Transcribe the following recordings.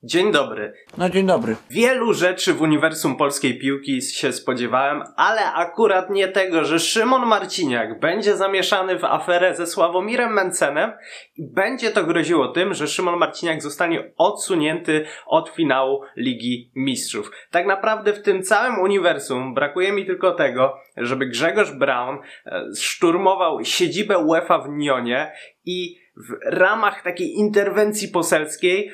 Dzień dobry. No dzień dobry. Wielu rzeczy w uniwersum polskiej piłki się spodziewałem, ale akurat nie tego, że Szymon Marciniak będzie zamieszany w aferę ze Sławomirem Mencenem i będzie to groziło tym, że Szymon Marciniak zostanie odsunięty od finału Ligi Mistrzów. Tak naprawdę w tym całym uniwersum brakuje mi tylko tego, żeby Grzegorz Braun szturmował siedzibę UEFA w Nyonie i w ramach takiej interwencji poselskiej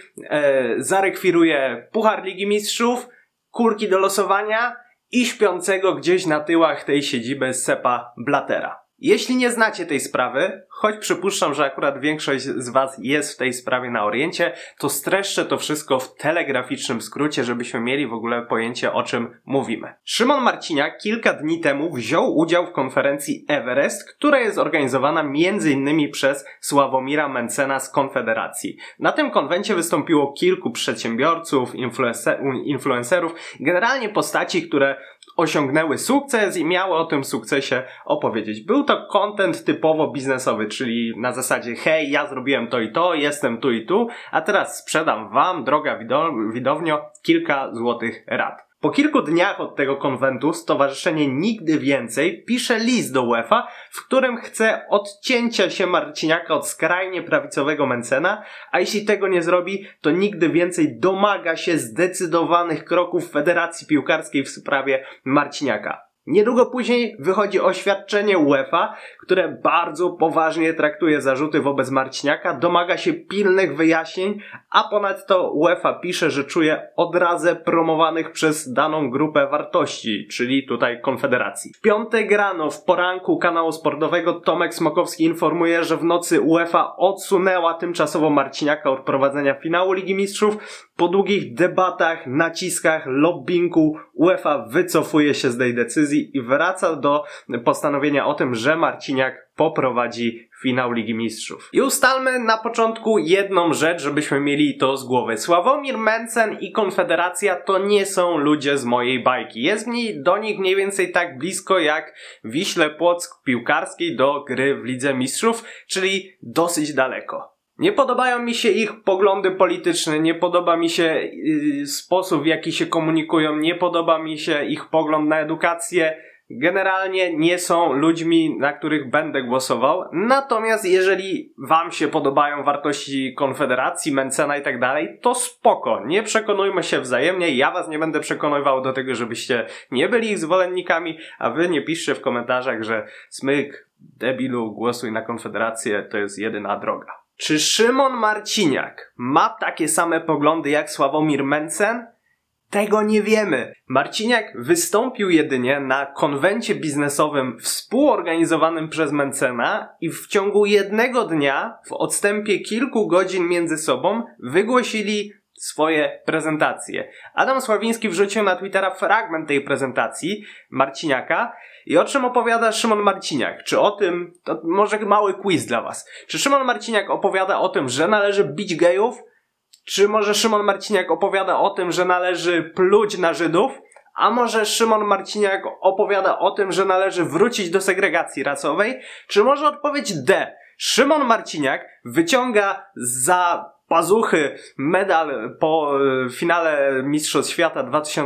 zarekwiruje Puchar Ligi Mistrzów, kulki do losowania i śpiącego gdzieś na tyłach tej siedziby Seppa Blattera. Jeśli nie znacie tej sprawy, choć przypuszczam, że akurat większość z was jest w tej sprawie na oriencie, to streszczę to wszystko w telegraficznym skrócie, żebyśmy mieli w ogóle pojęcie, o czym mówimy. Szymon Marciniak kilka dni temu wziął udział w konferencji Everest, która jest organizowana m.in. przez Sławomira Mencena z Konfederacji. Na tym konwencie wystąpiło kilku przedsiębiorców, influencerów, generalnie postaci, które osiągnęły sukces i miały o tym sukcesie opowiedzieć. Był to content typowo biznesowy, czyli na zasadzie hej, ja zrobiłem to i to, jestem tu i tu, a teraz sprzedam wam, droga widownio, kilka złotych rad. Po kilku dniach od tego konwentu stowarzyszenie Nigdy Więcej pisze list do UEFA, w którym chce odcięcia się Marciniaka od skrajnie prawicowego Mencena, a jeśli tego nie zrobi, to Nigdy Więcej domaga się zdecydowanych kroków Federacji Piłkarskiej w sprawie Marciniaka. Niedługo później wychodzi oświadczenie UEFA, które bardzo poważnie traktuje zarzuty wobec Marciniaka, domaga się pilnych wyjaśnień, a ponadto UEFA pisze, że czuje odrazę promowanych przez daną grupę wartości, czyli tutaj Konfederacji. W piątek rano w poranku kanału sportowego Tomek Smokowski informuje, że w nocy UEFA odsunęła tymczasowo Marciniaka od prowadzenia finału Ligi Mistrzów. Po długich debatach, naciskach, lobbingu UEFA wycofuje się z tej decyzji i wraca do postanowienia o tym, że Marciniak poprowadzi finał Ligi Mistrzów. I ustalmy na początku jedną rzecz, żebyśmy mieli to z głowy. Sławomir Mencen i Konfederacja to nie są ludzie z mojej bajki. Jest mi do nich mniej więcej tak blisko jak Wiśle Płock piłkarskiej do gry w Lidze Mistrzów, czyli dosyć daleko. Nie podobają mi się ich poglądy polityczne, nie podoba mi się sposób, w jaki się komunikują, nie podoba mi się ich pogląd na edukację. Generalnie nie są ludźmi, na których będę głosował. Natomiast jeżeli wam się podobają wartości Konfederacji, Mencena i tak dalej, to spoko. Nie przekonujmy się wzajemnie. Ja was nie będę przekonywał do tego, żebyście nie byli ich zwolennikami, a wy nie piszcie w komentarzach, że smyk, debilu, głosuj na Konfederację, to jest jedyna droga. Czy Szymon Marciniak ma takie same poglądy jak Sławomir Mencen? Tego nie wiemy. Marciniak wystąpił jedynie na konwencie biznesowym współorganizowanym przez Mencena i w ciągu jednego dnia, w odstępie kilku godzin między sobą, wygłosili swoje prezentacje. Adam Sławiński wrzucił na Twittera fragment tej prezentacji Marciniaka. I o czym opowiada Szymon Marciniak? Czy o tym, to może mały quiz dla was. Czy Szymon Marciniak opowiada o tym, że należy bić gejów? Czy może Szymon Marciniak opowiada o tym, że należy pluć na Żydów? A może Szymon Marciniak opowiada o tym, że należy wrócić do segregacji rasowej? Czy może odpowiedź D? Szymon Marciniak wyciąga za pazuchy medal po finale Mistrzostw Świata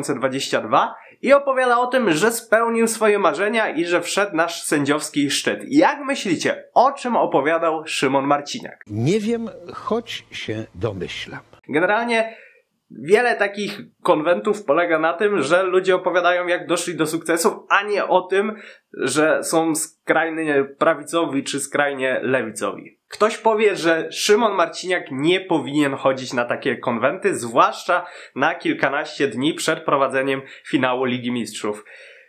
2022 i opowiada o tym, że spełnił swoje marzenia i że wszedł nasz sędziowski szczyt. Jak myślicie, o czym opowiadał Szymon Marciniak? Nie wiem, choć się domyślam. Generalnie wiele takich konwentów polega na tym, że ludzie opowiadają, jak doszli do sukcesów, a nie o tym, że są skrajnie prawicowi czy skrajnie lewicowi. Ktoś powie, że Szymon Marciniak nie powinien chodzić na takie konwenty, zwłaszcza na kilkanaście dni przed prowadzeniem finału Ligi Mistrzów.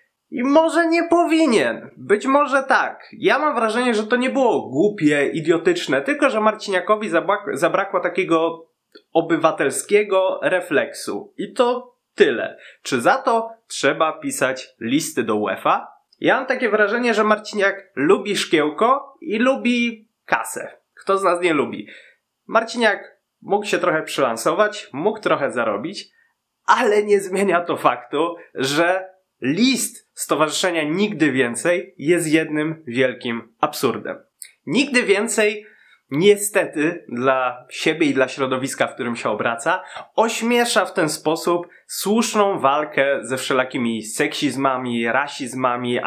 I może nie powinien. Być może tak. Ja mam wrażenie, że to nie było głupie, idiotyczne, tylko że Marciniakowi zabrakło takiego obywatelskiego refleksu. I to tyle. Czy za to trzeba pisać listy do UEFA? Ja mam takie wrażenie, że Marciniak lubi szkiełko i lubi kasę. Kto z nas nie lubi? Marciniak mógł się trochę przylansować, mógł trochę zarobić, ale nie zmienia to faktu, że list Stowarzyszenia Nigdy Więcej jest jednym wielkim absurdem. Nigdy Więcej niestety dla siebie i dla środowiska, w którym się obraca, ośmiesza w ten sposób słuszną walkę ze wszelakimi seksizmami, rasizmami,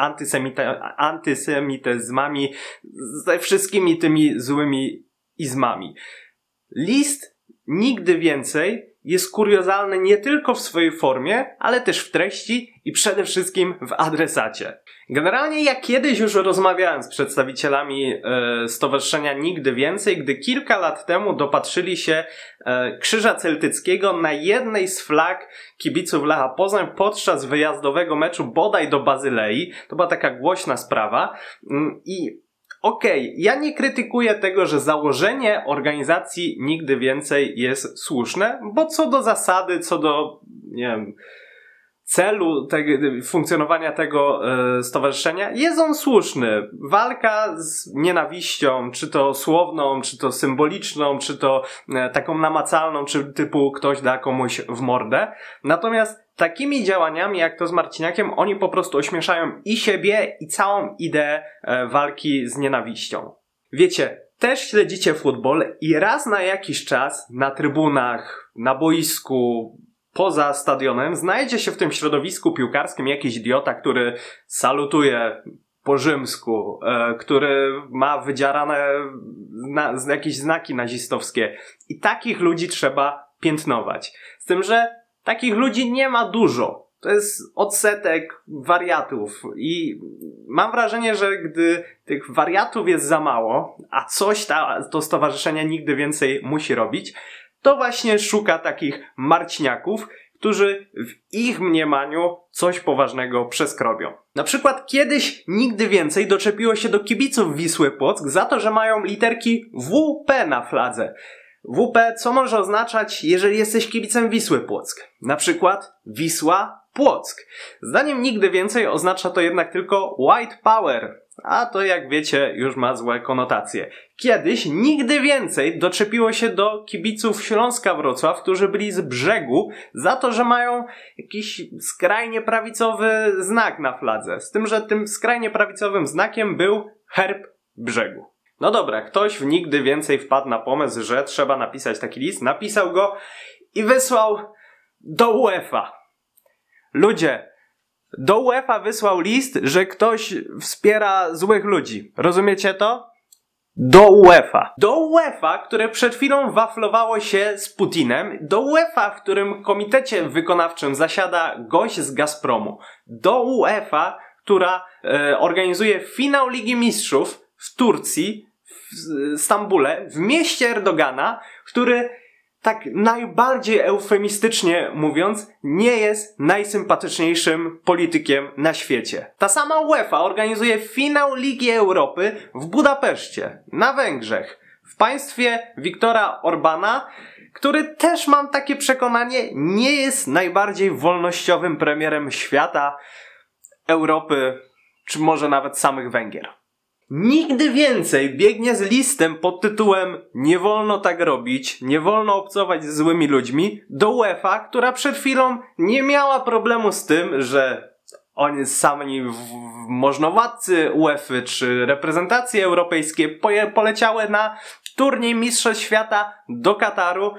antysemityzmami, ze wszystkimi tymi złymi izmami. List Nigdy Więcej jest kuriozalny nie tylko w swojej formie, ale też w treści i przede wszystkim w adresacie. Generalnie ja kiedyś już rozmawiałem z przedstawicielami Stowarzyszenia Nigdy Więcej, gdy kilka lat temu dopatrzyli się Krzyża Celtyckiego na jednej z flag kibiców Lecha Poznań podczas wyjazdowego meczu bodaj do Bazylei. To była taka głośna sprawa i ja nie krytykuję tego, że założenie organizacji Nigdy Więcej jest słuszne, bo co do zasady, co do, nie wiem, celu funkcjonowania tego stowarzyszenia jest on słuszny. Walka z nienawiścią, czy to słowną, czy to symboliczną, czy to taką namacalną, czy typu ktoś da komuś w mordę. Natomiast takimi działaniami jak to z Marciniakiem, oni po prostu ośmieszają i siebie, i całą ideę walki z nienawiścią. Wiecie, też śledzicie futbol i raz na jakiś czas na trybunach, na boisku, poza stadionem znajdzie się w tym środowisku piłkarskim jakiś idiota, który salutuje po rzymsku, który ma wydzierane jakieś znaki nazistowskie. I takich ludzi trzeba piętnować. Z tym, że takich ludzi nie ma dużo. To jest odsetek wariatów i mam wrażenie, że gdy tych wariatów jest za mało, a coś to stowarzyszenie Nigdy Więcej musi robić, to właśnie szuka takich marciniaków, którzy w ich mniemaniu coś poważnego przeskrobią. Na przykład kiedyś Nigdy Więcej doczepiło się do kibiców Wisły Płock za to, że mają literki WP na fladze. WP co może oznaczać, jeżeli jesteś kibicem Wisły Płock? Na przykład Wisła Płock. Zdaniem Nigdy Więcej oznacza to jednak tylko white power, a to jak wiecie już ma złe konotacje. Kiedyś Nigdy Więcej doczepiło się do kibiców Śląska Wrocław, którzy byli z Brzegu, za to, że mają jakiś skrajnie prawicowy znak na fladze. Z tym, że tym skrajnie prawicowym znakiem był herb Brzegu. No dobra, ktoś w Nigdy Więcej wpadł na pomysł, że trzeba napisać taki list, napisał go i wysłał do UEFA. Ludzie, do UEFA wysłał list, że ktoś wspiera złych ludzi. Rozumiecie to? Do UEFA. Do UEFA, które przed chwilą waflowało się z Putinem. Do UEFA, w którym komitecie wykonawczym zasiada gość z Gazpromu. Do UEFA, która organizuje finał Ligi Mistrzów w Turcji, w Stambule, w mieście Erdogana, który tak najbardziej eufemistycznie mówiąc, nie jest najsympatyczniejszym politykiem na świecie. Ta sama UEFA organizuje finał Ligi Europy w Budapeszcie, na Węgrzech, w państwie Viktora Orbana, który też, mam takie przekonanie, nie jest najbardziej wolnościowym premierem świata, Europy, czy może nawet samych Węgier. Nigdy Więcej biegnie z listem pod tytułem "Nie wolno tak robić, nie wolno obcować z złymi ludźmi" do UEFA, która przed chwilą nie miała problemu z tym, że oni sami możnowładcy UEFA czy reprezentacje europejskie poleciały na turniej Mistrzostw Świata do Kataru.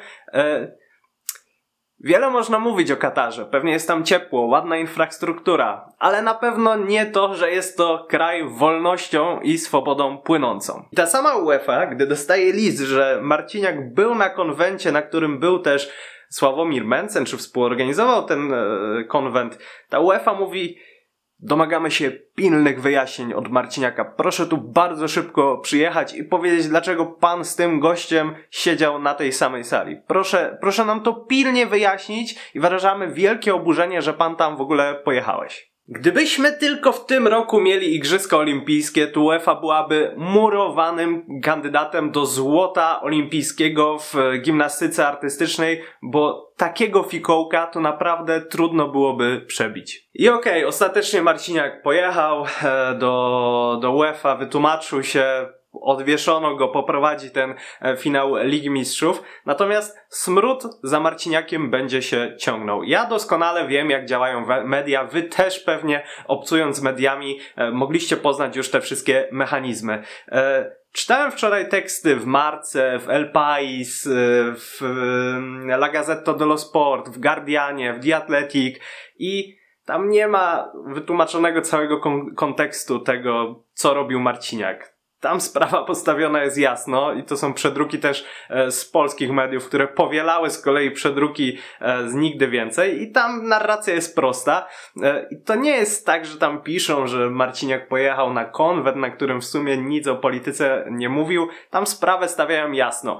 Wiele można mówić o Katarze. Pewnie jest tam ciepło, ładna infrastruktura, ale na pewno nie to, że jest to kraj wolnością i swobodą płynącą. I ta sama UEFA, gdy dostaje list, że Marciniak był na konwencie, na którym był też Sławomir Mencen, czy współorganizował ten konwent, ta UEFA mówi: domagamy się pilnych wyjaśnień od Marciniaka. Proszę tu bardzo szybko przyjechać i powiedzieć, dlaczego pan z tym gościem siedział na tej samej sali. Proszę nam to pilnie wyjaśnić i wyrażamy wielkie oburzenie, że pan tam w ogóle pojechałeś. Gdybyśmy tylko w tym roku mieli Igrzyska Olimpijskie, to UEFA byłaby murowanym kandydatem do złota olimpijskiego w gimnastyce artystycznej, bo takiego fikołka to naprawdę trudno byłoby przebić. I okej, ostatecznie Marciniak pojechał do UEFA, wytłumaczył się, odwieszono go, poprowadzi ten finał Ligi Mistrzów. Natomiast smród za Marciniakiem będzie się ciągnął. Ja doskonale wiem, jak działają media. Wy też pewnie, obcując z mediami, mogliście poznać już te wszystkie mechanizmy. Czytałem wczoraj teksty w Marce, w El País, w La Gazzetta dello Sport, w Guardianie, w The Athletic i tam nie ma wytłumaczonego całego kontekstu tego, co robił Marciniak. Tam sprawa postawiona jest jasno i to są przedruki też z polskich mediów, które powielały z kolei przedruki z Nigdy Więcej i tam narracja jest prosta. I to nie jest tak, że tam piszą, że Marciniak pojechał na konwent, na którym w sumie nic o polityce nie mówił. Tam sprawę stawiają jasno.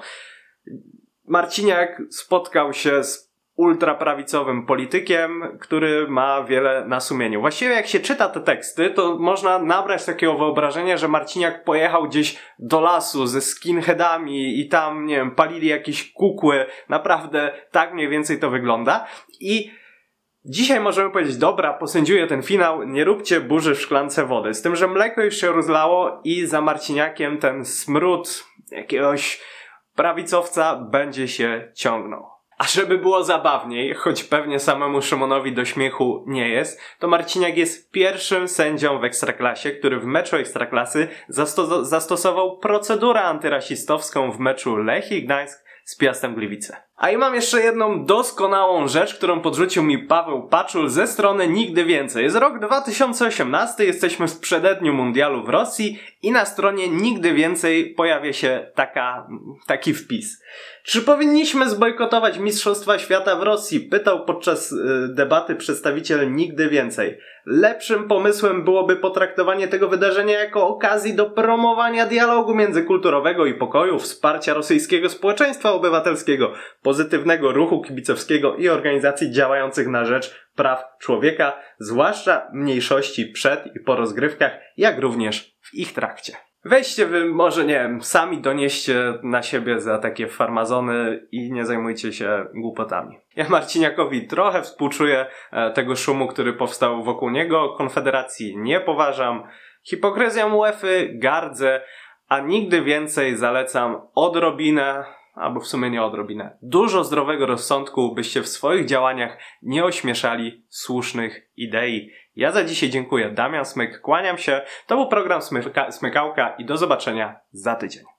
Marciniak spotkał się z ultraprawicowym politykiem, który ma wiele na sumieniu. Właściwie jak się czyta te teksty, to można nabrać takiego wyobrażenia, że Marciniak pojechał gdzieś do lasu ze skinheadami i tam, nie wiem, palili jakieś kukły. Naprawdę tak mniej więcej to wygląda. I dzisiaj możemy powiedzieć, dobra, posędziuję ten finał, nie róbcie burzy w szklance wody. Z tym, że mleko już się rozlało i za Marciniakiem ten smród jakiegoś prawicowca będzie się ciągnął. A żeby było zabawniej, choć pewnie samemu Szymonowi do śmiechu nie jest, to Marciniak jest pierwszym sędzią w Ekstraklasie, który w meczu Ekstraklasy zastosował procedurę antyrasistowską w meczu Lechii Gdańsk z Piastem Gliwice. A i mam jeszcze jedną doskonałą rzecz, którą podrzucił mi Paweł Paczul ze strony Nigdy Więcej. Jest rok 2018, jesteśmy w przededniu mundialu w Rosji i na stronie Nigdy Więcej pojawia się taki wpis. Czy powinniśmy zbojkotować Mistrzostwa Świata w Rosji? Pytał podczas debaty przedstawiciel Nigdy Więcej. Lepszym pomysłem byłoby potraktowanie tego wydarzenia jako okazji do promowania dialogu międzykulturowego i pokoju, wsparcia rosyjskiego społeczeństwa obywatelskiego, pozytywnego ruchu kibicowskiego i organizacji działających na rzecz praw człowieka, zwłaszcza mniejszości przed i po rozgrywkach, jak również w ich trakcie. Weźcie wy, może nie wiem, sami donieście na siebie za takie farmazony i nie zajmujcie się głupotami. Ja Marciniakowi trochę współczuję tego szumu, który powstał wokół niego. Konfederacji nie poważam. Hipokryzją UEFA gardzę, a Nigdy Więcej zalecam odrobinę, albo w sumie nie odrobinę, dużo zdrowego rozsądku, byście w swoich działaniach nie ośmieszali słusznych idei. Ja za dzisiaj dziękuję. Damian Smyk, kłaniam się. To był program Smykałka i do zobaczenia za tydzień.